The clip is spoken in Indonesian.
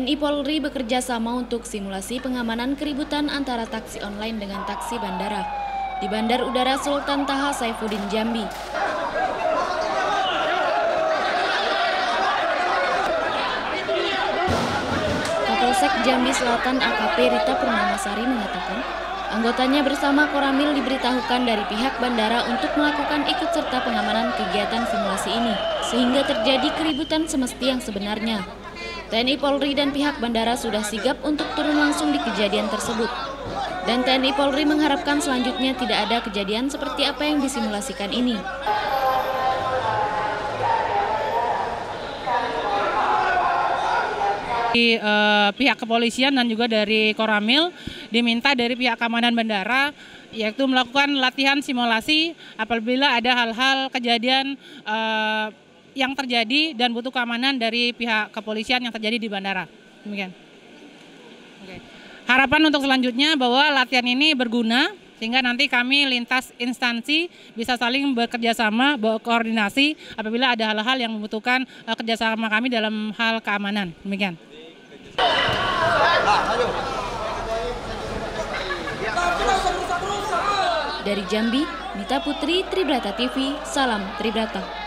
TNI Polri bekerja sama untuk simulasi pengamanan keributan antara taksi online dengan taksi bandara di Bandar Udara Sultan Taha Saifuddin, Jambi. Kapolsek Jambi Selatan AKP Rita Purnamasari mengatakan, anggotanya bersama Koramil diberitahukan dari pihak bandara untuk melakukan ikut serta pengamanan kegiatan simulasi ini, sehingga terjadi keributan semesti yang sebenarnya. TNI Polri dan pihak bandara sudah sigap untuk turun langsung di kejadian tersebut. Dan TNI Polri mengharapkan selanjutnya tidak ada kejadian seperti apa yang disimulasikan ini. Pihak kepolisian dan juga dari Koramil diminta dari pihak keamanan bandara yaitu melakukan latihan simulasi apabila ada hal-hal kejadian yang terjadi dan butuh keamanan dari pihak kepolisian yang terjadi di bandara. Demikian. Oke. Harapan untuk selanjutnya bahwa latihan ini berguna sehingga nanti kami lintas instansi bisa saling bekerja sama, berkoordinasi apabila ada hal-hal yang membutuhkan kerjasama kami dalam hal keamanan. Demikian. Dari Jambi, Nita Putri, Tribrata TV, salam Tribrata.